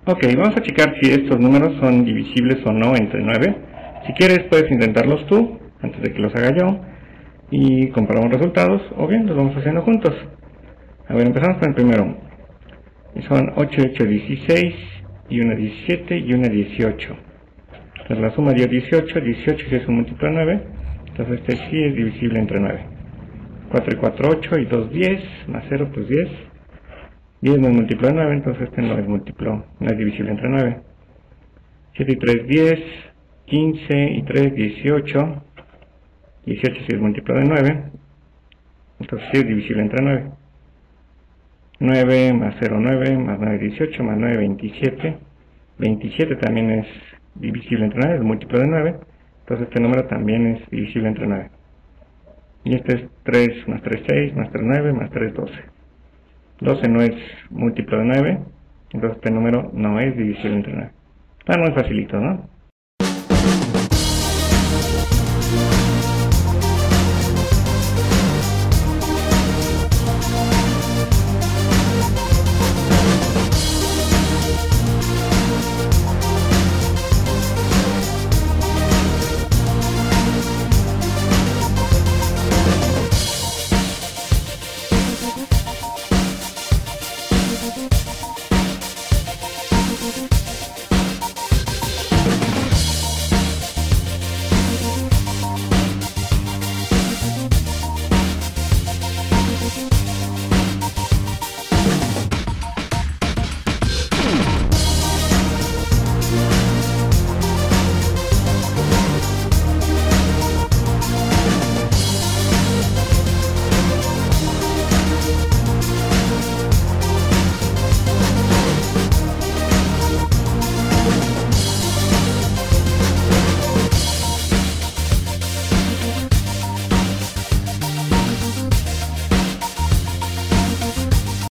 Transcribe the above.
Ok, vamos a checar si estos números son divisibles o no entre 9. Si quieres puedes intentarlos tú, antes de que los haga yo, y comparamos resultados, o bien los vamos haciendo juntos. A ver, empezamos con el primero. Son 8, 8, 16, y una 17 y una 18. Entonces la suma dio 18, 18 si es un múltiplo de 9, entonces este sí es divisible entre 9. 4 y 4, 8 y 2, 10, más 0 pues 10. 10 no es múltiplo de 9, entonces este no es múltiplo, no es divisible entre 9. 7 y 3, 10, 15 y 3, 18. 18 si es múltiplo de 9, entonces sí es divisible entre 9. 9 más 0, 9, más 9, 18, más 9, 27. 27 también es divisible entre 9, es múltiplo de 9, entonces este número también es divisible entre 9. Y este es 3 más 3, 6, más 3, 9, más 3, 12. 12 no es múltiplo de 9, entonces este número no es divisible entre 9. Está muy facilito, ¿no?